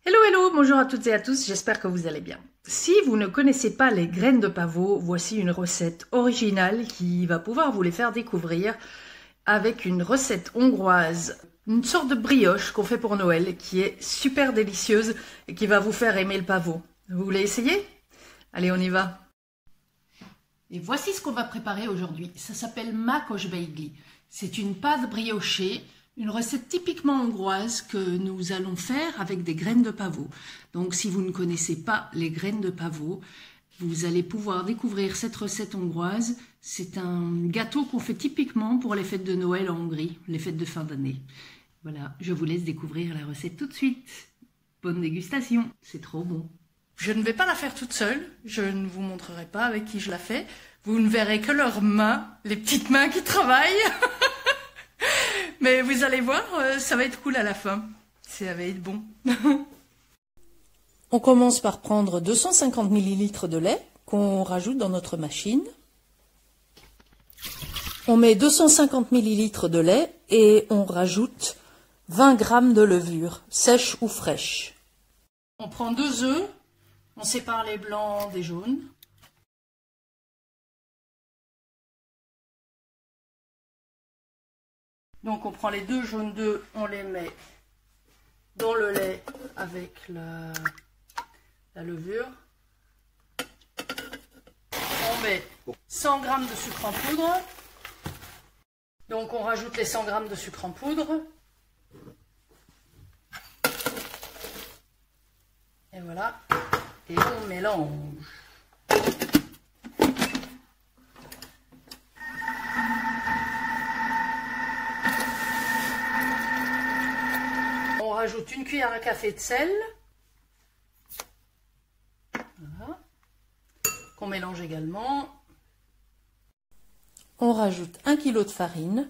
Hello, hello, bonjour à toutes et à tous, j'espère que vous allez bien. Si vous ne connaissez pas les graines de pavot, voici une recette originale qui va pouvoir vous les faire découvrir avec une recette hongroise, une sorte de brioche qu'on fait pour Noël qui est super délicieuse et qui va vous faire aimer le pavot. Vous voulez essayer? Allez, on y va. Et voici ce qu'on va préparer aujourd'hui. Ça s'appelle Mákos beigli. C'est une pâte briochée. Une recette typiquement hongroise que nous allons faire avec des graines de pavot. Donc si vous ne connaissez pas les graines de pavot, vous allez pouvoir découvrir cette recette hongroise. C'est un gâteau qu'on fait typiquement pour les fêtes de Noël en Hongrie, les fêtes de fin d'année. Voilà, je vous laisse découvrir la recette tout de suite. Bonne dégustation, c'est trop bon. Je ne vais pas la faire toute seule, je ne vous montrerai pas avec qui je la fais. Vous ne verrez que leurs mains, les petites mains qui travaillent. Mais vous allez voir, ça va être cool à la fin. Ça va être bon. On commence par prendre 250 ml de lait qu'on rajoute dans notre machine. On met 250 ml de lait et on rajoute 20 g de levure, sèche ou fraîche. On prend 2 œufs, on sépare les blancs des jaunes. Donc on prend les 2 jaunes d'œufs, on les met dans le lait avec la levure. On met 100 g de sucre en poudre. Donc on rajoute les 100 g de sucre en poudre. Et voilà. Et on mélange. On rajoute une cuillère à café de sel, voilà, qu'on mélange également. On rajoute 1 kg de farine.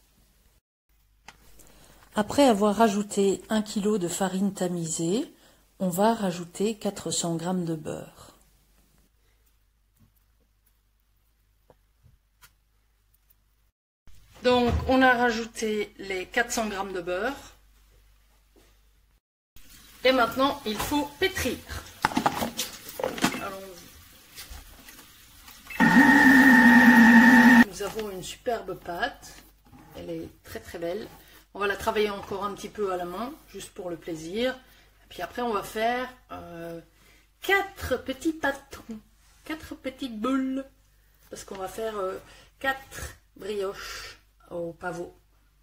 Après avoir rajouté 1 kg de farine tamisée, on va rajouter 400 g de beurre. Donc on a rajouté les 400 g de beurre. Et maintenant, il faut pétrir. Allons-y. Nous avons une superbe pâte. Elle est très très belle. On va la travailler encore un petit peu à la main, juste pour le plaisir. Et puis après, on va faire 4 petits pâtons, 4 petites boules. Parce qu'on va faire 4 brioches au pavot.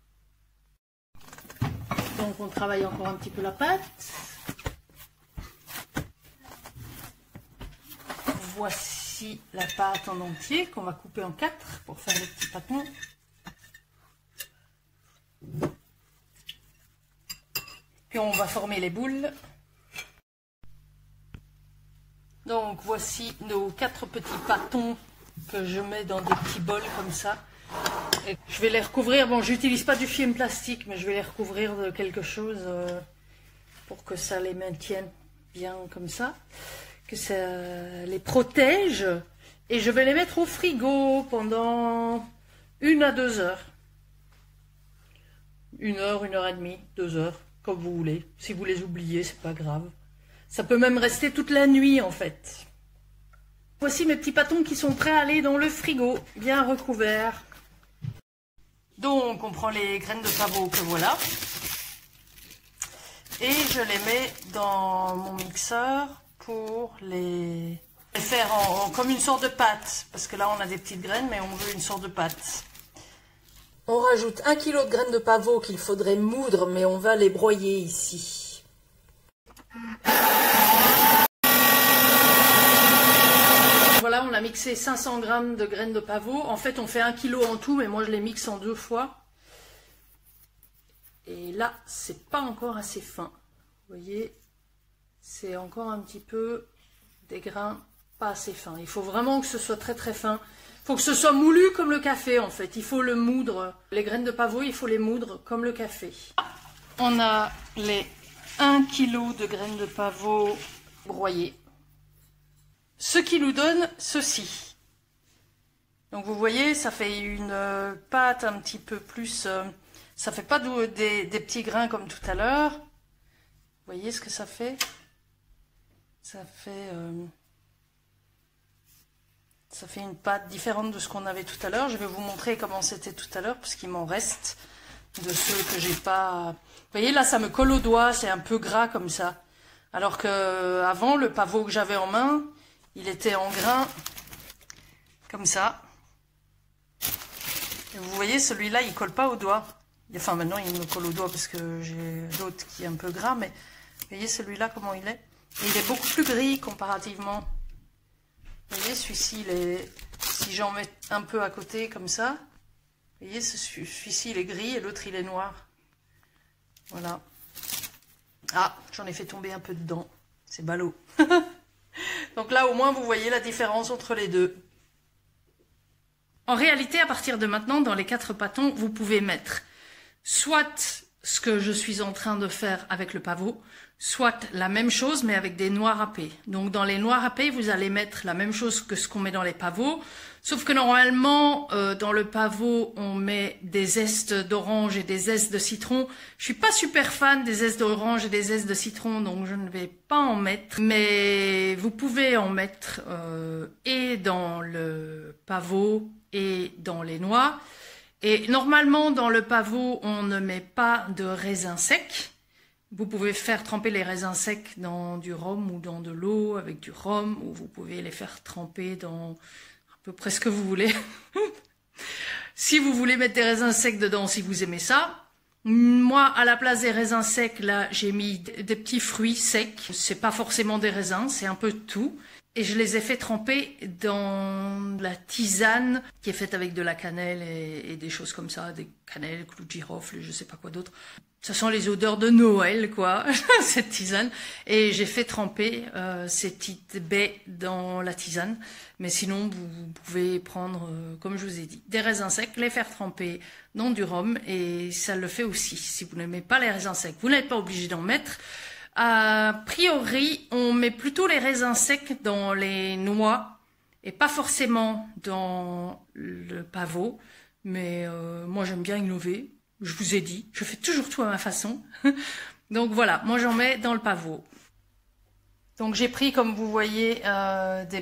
Donc on travaille encore un petit peu la pâte. Voici la pâte en entier qu'on va couper en 4 pour faire les petits pâtons. Puis on va former les boules. Donc voici nos 4 petits pâtons que je mets dans des petits bols comme ça. Et je vais les recouvrir, bon j'utilise pas du film plastique, mais je vais les recouvrir de quelque chose pour que ça les maintienne bien comme ça, que ça les protège. Et je vais les mettre au frigo pendant 1 à 2 heures. 1 heure, 1 heure et demie, 2 heures, comme vous voulez. Si vous les oubliez, c'est pas grave. Ça peut même rester toute la nuit en fait. Voici mes petits pâtons qui sont prêts à aller dans le frigo, bien recouverts. Donc on prend les graines de pavot que voilà. Et je les mets dans mon mixeur pour les faire comme une sorte de pâte. Parce que là on a des petites graines, mais on veut une sorte de pâte. On rajoute 1 kg de graines de pavot qu'il faudrait moudre, mais on va les broyer ici. Voilà, on a mixé 500 g de graines de pavot. En fait, on fait 1 kg en tout, mais moi je les mixe en 2 fois. Et là, c'est pas encore assez fin. Vous voyez, c'est encore un petit peu des grains pas assez fins. Il faut vraiment que ce soit très très fin. Il faut que ce soit moulu comme le café en fait. Il faut le moudre. Les graines de pavot, il faut les moudre comme le café. On a les 1 kg de graines de pavot broyées. Ce qui nous donne ceci. Donc vous voyez, ça fait une pâte un petit peu plus... ça fait pas des petits grains comme tout à l'heure. voyez ce que ça fait? Ça fait une pâte différente de ce qu'on avait tout à l'heure. Je vais vous montrer comment c'était tout à l'heure, parce qu'il m'en reste de ceux que j'ai pas... Vous voyez, là, ça me colle au doigt, c'est un peu gras comme ça. Alors que avant, le pavot que j'avais en main, il était en grains comme ça. Et vous voyez, celui-là, il colle pas au doigt. Enfin, maintenant, il me colle au doigt parce que j'ai l'autre qui est un peu gras, mais vous voyez celui-là, comment il est? Et il est beaucoup plus gris comparativement. Vous voyez, celui-ci, si j'en mets un peu à côté comme ça, vous voyez, celui-ci, il est gris et l'autre, il est noir. Voilà. Ah, j'en ai fait tomber un peu dedans. C'est ballot. Donc là, au moins, vous voyez la différence entre les deux. En réalité, à partir de maintenant, dans les 4 pâtons, vous pouvez mettre soit ce que je suis en train de faire avec le pavot, soit la même chose mais avec des noix râpées. Donc dans les noix râpées, vous allez mettre la même chose que ce qu'on met dans les pavots, sauf que normalement dans le pavot, on met des zestes d'orange et des zestes de citron. Je suis pas super fan des zestes d'orange et des zestes de citron, donc je ne vais pas en mettre, mais vous pouvez en mettre et dans le pavot et dans les noix. Et normalement, dans le pavot, on ne met pas de raisins secs. Vous pouvez faire tremper les raisins secs dans du rhum ou dans de l'eau avec du rhum, ou vous pouvez les faire tremper dans à peu près ce que vous voulez. Si vous voulez mettre des raisins secs dedans, si vous aimez ça. Moi, à la place des raisins secs, là, j'ai mis des petits fruits secs. C'est pas forcément des raisins, c'est un peu de tout. Et je les ai fait tremper dans la tisane qui est faite avec de la cannelle et des choses comme ça, des cannelles, clous de girofle et je sais pas quoi d'autre. Ça sent les odeurs de Noël, quoi, cette tisane. Et j'ai fait tremper ces petites baies dans la tisane. Mais sinon, vous pouvez prendre, comme je vous ai dit, des raisins secs, les faire tremper dans du rhum et ça le fait aussi. Si vous n'aimez pas les raisins secs, vous n'êtes pas obligé d'en mettre. A priori, on met plutôt les raisins secs dans les noix et pas forcément dans le pavot. Mais moi, j'aime bien innover. Je vous ai dit, je fais toujours tout à ma façon. Donc voilà, moi j'en mets dans le pavot. Donc j'ai pris, comme vous voyez, des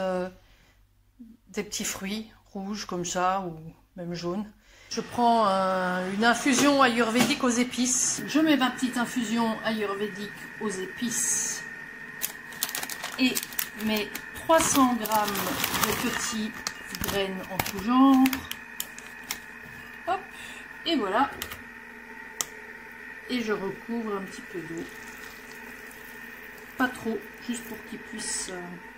petits fruits rouges comme ça ou même jaunes. Je prends une infusion ayurvédique aux épices. Je mets ma petite infusion ayurvédique aux épices et mes 300 g de petites graines en tout genre. Hop, et voilà. Et je recouvre un petit peu d'eau. Pas trop, juste pour qu'ils puissent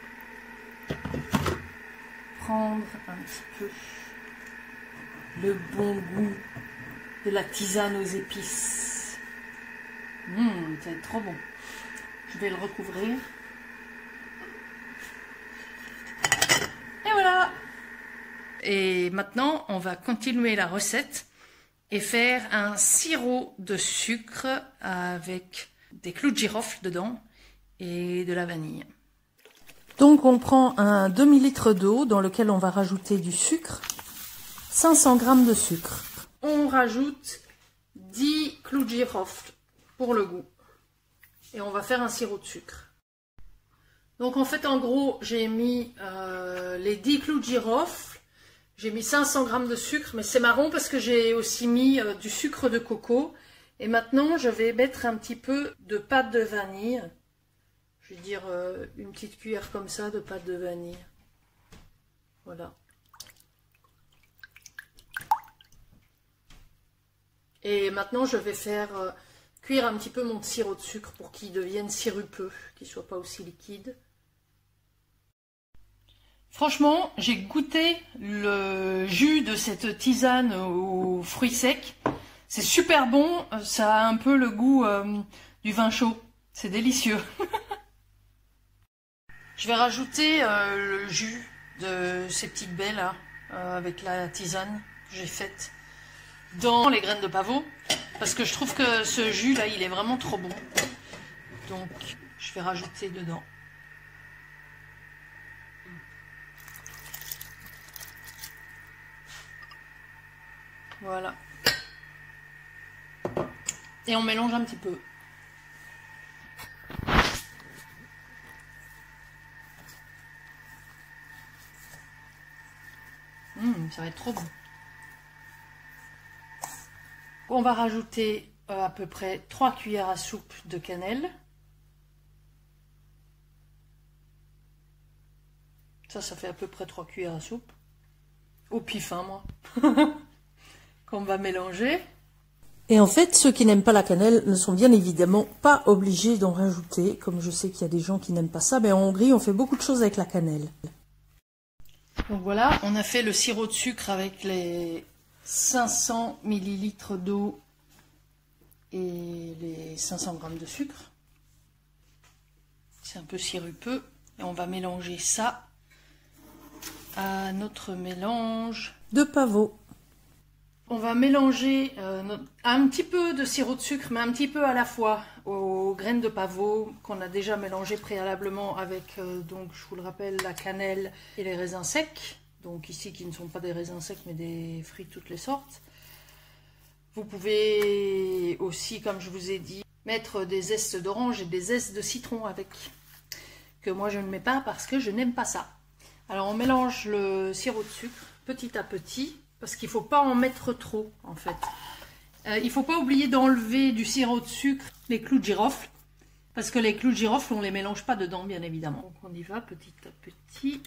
prendre un petit peu le bon goût de la tisane aux épices. Ça va être trop bon. Je vais le recouvrir. Et voilà. Et maintenant, on va continuer la recette et faire un sirop de sucre avec des clous de girofle dedans et de la vanille. Donc on prend un demi-litre d'eau dans lequel on va rajouter du sucre. 500 g de sucre. On rajoute 10 clous de girofle pour le goût. Et on va faire un sirop de sucre. Donc en fait, en gros, j'ai mis les 10 clous de girofle. J'ai mis 500 g de sucre, mais c'est marrant parce que j'ai aussi mis du sucre de coco. Et maintenant, je vais mettre un petit peu de pâte de vanille. Je vais dire une petite cuillère comme ça de pâte de vanille. Voilà. Et maintenant, je vais faire cuire un petit peu mon sirop de sucre pour qu'il devienne sirupeux, qu'il ne soit pas aussi liquide. Franchement, j'ai goûté le jus de cette tisane aux fruits secs. C'est super bon, ça a un peu le goût du vin chaud. C'est délicieux. Je vais rajouter le jus de ces petites baies là, avec la tisane que j'ai faite dans les graines de pavot, parce que je trouve que ce jus là il est vraiment trop bon, donc je vais rajouter dedans. Voilà, et on mélange un petit peu. ça va être trop bon. On va rajouter à peu près 3 cuillères à soupe de cannelle. Ça fait à peu près 3 cuillères à soupe. Au pif, hein, moi. Qu'on va mélanger. Et en fait, ceux qui n'aiment pas la cannelle ne sont bien évidemment pas obligés d'en rajouter. Comme je sais qu'il y a des gens qui n'aiment pas ça, mais en Hongrie, on fait beaucoup de choses avec la cannelle. Donc voilà, on a fait le sirop de sucre avec les 500 ml d'eau et les 500 g de sucre. C'est un peu sirupeux. Et on va mélanger ça à notre mélange de pavot. On va mélanger un petit peu de sirop de sucre, mais un petit peu à la fois, aux graines de pavot qu'on a déjà mélangé préalablement avec, donc je vous le rappelle, la cannelle et les raisins secs. Donc ici qui ne sont pas des raisins secs mais des fruits de toutes les sortes. Vous pouvez aussi, comme je vous ai dit, mettre des zestes d'orange et des zestes de citron avec. Que moi je ne mets pas parce que je n'aime pas ça. Alors on mélange le sirop de sucre petit à petit. Parce qu'il ne faut pas en mettre trop, en fait. Il ne faut pas oublier d'enlever du sirop de sucre les clous de girofle. Parce que les clous de girofle, on ne les mélange pas dedans, bien évidemment. Donc on y va petit à petit.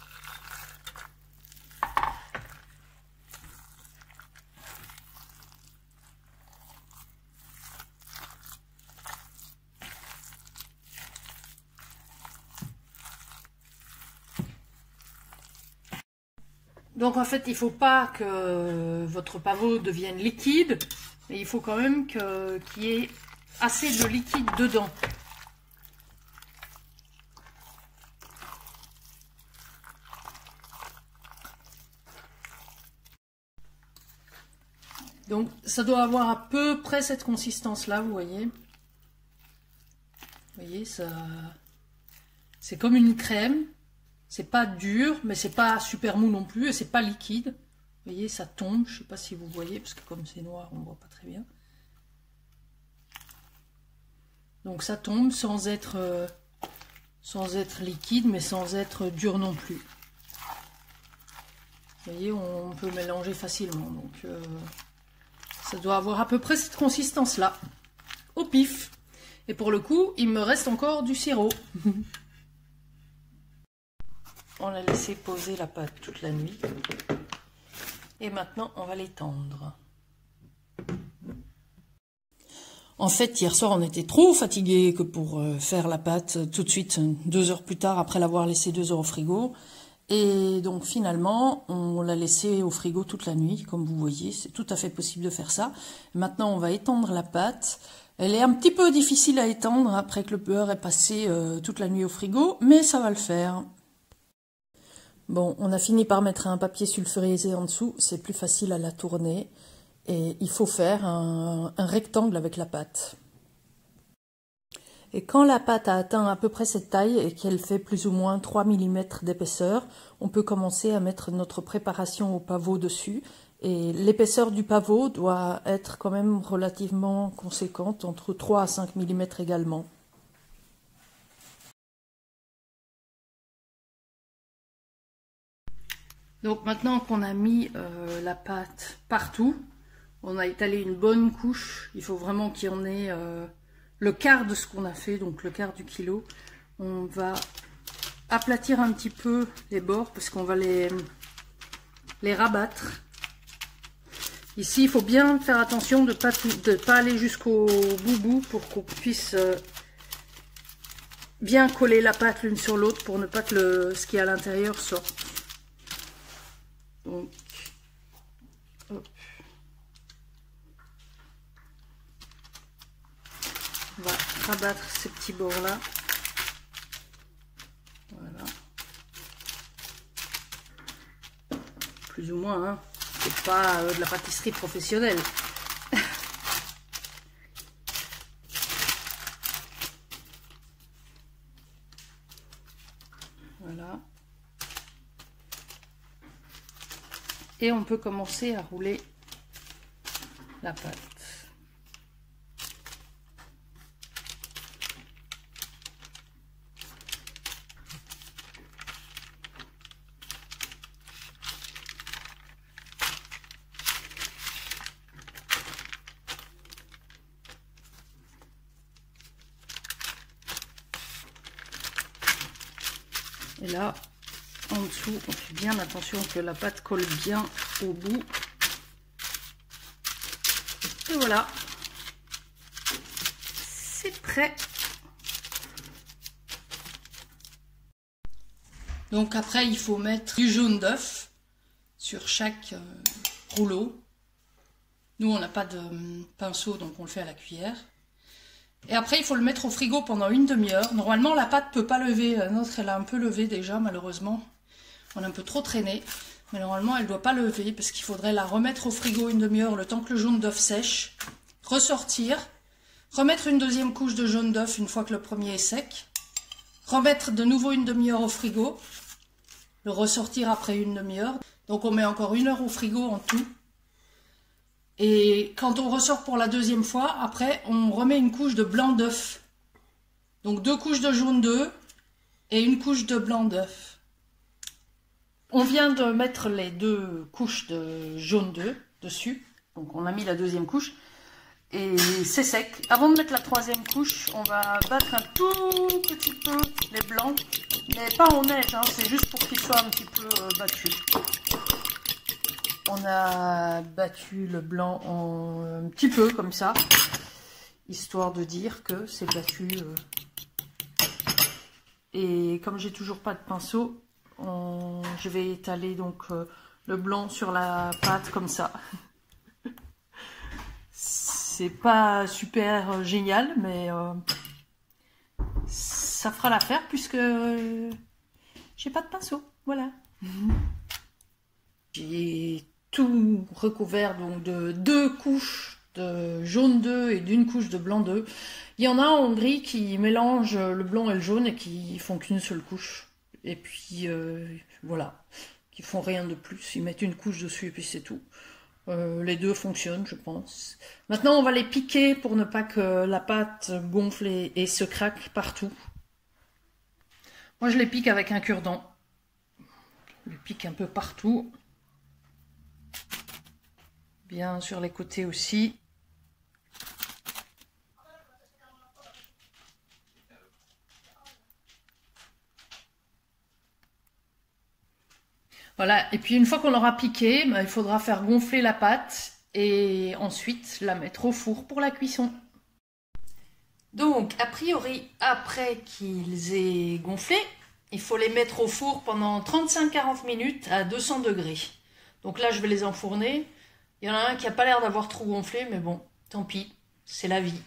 Donc en fait, il ne faut pas que votre pavot devienne liquide, mais il faut quand même qu'il y ait assez de liquide dedans. Donc ça doit avoir à peu près cette consistance-là, vous voyez. Vous voyez, ça, c'est comme une crème. C'est pas dur, mais c'est pas super mou non plus, et c'est pas liquide. Vous voyez, ça tombe, je sais pas si vous voyez, parce que comme c'est noir, on ne voit pas très bien. Donc ça tombe sans être liquide, mais sans être dur non plus. Vous voyez, on peut mélanger facilement. Donc ça doit avoir à peu près cette consistance-là, au pif. Et pour le coup, il me reste encore du sirop. On a laissé poser la pâte toute la nuit. Et maintenant, on va l'étendre. En fait, hier soir, on était trop fatigués que pour faire la pâte tout de suite, 2 heures plus tard, après l'avoir laissé 2 heures au frigo. Et donc, finalement, on l'a laissé au frigo toute la nuit, comme vous voyez. C'est tout à fait possible de faire ça. Maintenant, on va étendre la pâte. Elle est un petit peu difficile à étendre après que le beurre est passé toute la nuit au frigo, mais ça va le faire. Bon, on a fini par mettre un papier sulfurisé en dessous, c'est plus facile à la tourner. Et il faut faire un rectangle avec la pâte. Et quand la pâte a atteint à peu près cette taille et qu'elle fait plus ou moins 3 mm d'épaisseur, on peut commencer à mettre notre préparation au pavot dessus. Et l'épaisseur du pavot doit être quand même relativement conséquente, entre 3 à 5 mm également. Donc maintenant qu'on a mis la pâte partout, on a étalé une bonne couche. Il faut vraiment qu'il y en ait le quart de ce qu'on a fait, donc le quart du kilo. On va aplatir un petit peu les bords parce qu'on va les rabattre. Ici, il faut bien faire attention de ne pas aller jusqu'au bout pour qu'on puisse bien coller la pâte l'une sur l'autre pour ne pas que ce qui est à l'intérieur sorte. Donc, hop. On va rabattre ces petits bords là. Voilà. Plus ou moins, hein. C'est pas de la pâtisserie professionnelle. Voilà. Et on peut commencer à rouler la pâte. Et là, en dessous, on fait bien attention que la pâte colle bien au bout. Et voilà, c'est prêt. Donc après, il faut mettre du jaune d'œuf sur chaque rouleau. Nous, on n'a pas de pinceau, donc on le fait à la cuillère. Et après, il faut le mettre au frigo pendant une demi-heure. Normalement, la pâte ne peut pas lever. La nôtre, elle a un peu levé déjà, malheureusement. On a un peu trop traîné. Mais normalement, elle ne doit pas lever parce qu'il faudrait la remettre au frigo une demi-heure, le temps que le jaune d'œuf sèche. Ressortir. Remettre une deuxième couche de jaune d'œuf une fois que le premier est sec. Remettre de nouveau une demi-heure au frigo. Le ressortir après une demi-heure. Donc, on met encore 1 heure au frigo en tout. Et quand on ressort pour la deuxième fois, après, on remet une couche de blanc d'œuf. Donc 2 couches de jaune d'œuf et 1 couche de blanc d'œuf. On vient de mettre les 2 couches de jaune d'œuf dessus. Donc on a mis la deuxième couche. Et c'est sec. Avant de mettre la troisième couche, on va battre un tout petit peu les blancs. Mais pas en neige, hein, c'est juste pour qu'ils soient un petit peu battus. On a battu le blanc un petit peu comme ça, histoire de dire que c'est battu. Et comme j'ai toujours pas de pinceau, je vais étaler donc le blanc sur la pâte comme ça. C'est pas super génial, mais ça fera l'affaire puisque j'ai pas de pinceau. Voilà. J'ai tout recouvert donc de 2 couches de jaune d'œuf et d'1 couche de blanc d'œuf. Il y en a en Hongrie qui mélangent le blanc et le jaune et qui font qu'une seule couche. Et puis voilà, qui font rien de plus. Ils mettent une couche dessus et puis c'est tout. Les deux fonctionnent, je pense. Maintenant, on va les piquer pour ne pas que la pâte gonfle et se craque partout. Moi, je les pique avec un cure-dent. Je les pique un peu partout. Bien sur les côtés aussi. Voilà, et puis une fois qu'on l'aura piqué, il faudra faire gonfler la pâte et ensuite la mettre au four pour la cuisson. Donc, a priori, après qu'ils aient gonflé, il faut les mettre au four pendant 35-40 minutes à 200 degrés. Donc là, je vais les enfourner. Il y en a un qui n'a pas l'air d'avoir trop gonflé, mais bon, tant pis, c'est la vie.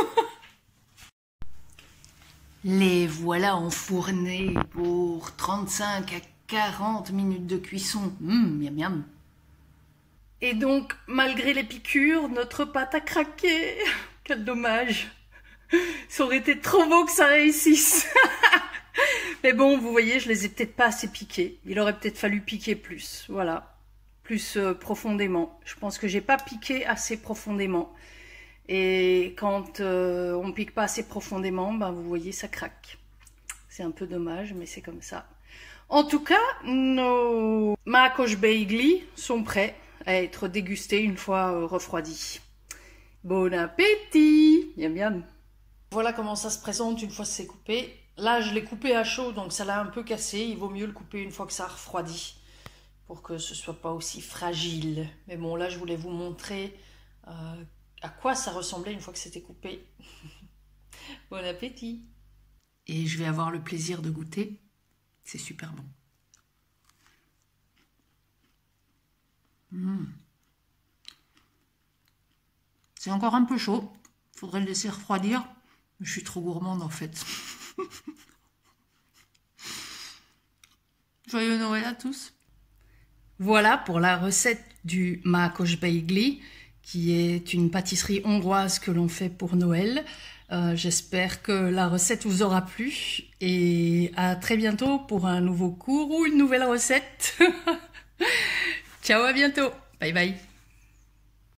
Les voilà enfournés pour 35 à 40 minutes de cuisson. Miam miam. Et donc, malgré les piqûres, notre pâte a craqué. Quel dommage. Ça aurait été trop beau que ça réussisse. Mais bon, vous voyez, je les ai peut-être pas assez piqués. Il aurait peut-être fallu piquer plus. Voilà. Plus profondément. Je pense que j'ai pas piqué assez profondément. Et quand on pique pas assez profondément, ben vous voyez, ça craque. C'est un peu dommage, mais c'est comme ça. En tout cas, nos Mákos beigli sont prêts à être dégustés une fois refroidis. Bon appétit! Miam miam. Voilà comment ça se présente une fois que c'est coupé. Là, je l'ai coupé à chaud, donc ça l'a un peu cassé. Il vaut mieux le couper une fois que ça a refroidi, pour que ce soit pas aussi fragile. Mais bon, là, je voulais vous montrer à quoi ça ressemblait une fois que c'était coupé. Bon appétit! Et je vais avoir le plaisir de goûter. C'est super bon. C'est encore un peu chaud. Il faudrait le laisser refroidir. Je suis trop gourmande en fait. Joyeux Noël à tous. Voilà pour la recette du Mákos beigli, qui est une pâtisserie hongroise que l'on fait pour Noël. J'espère que la recette vous aura plu et à très bientôt pour un nouveau cours ou une nouvelle recette. Ciao, à bientôt. Bye bye.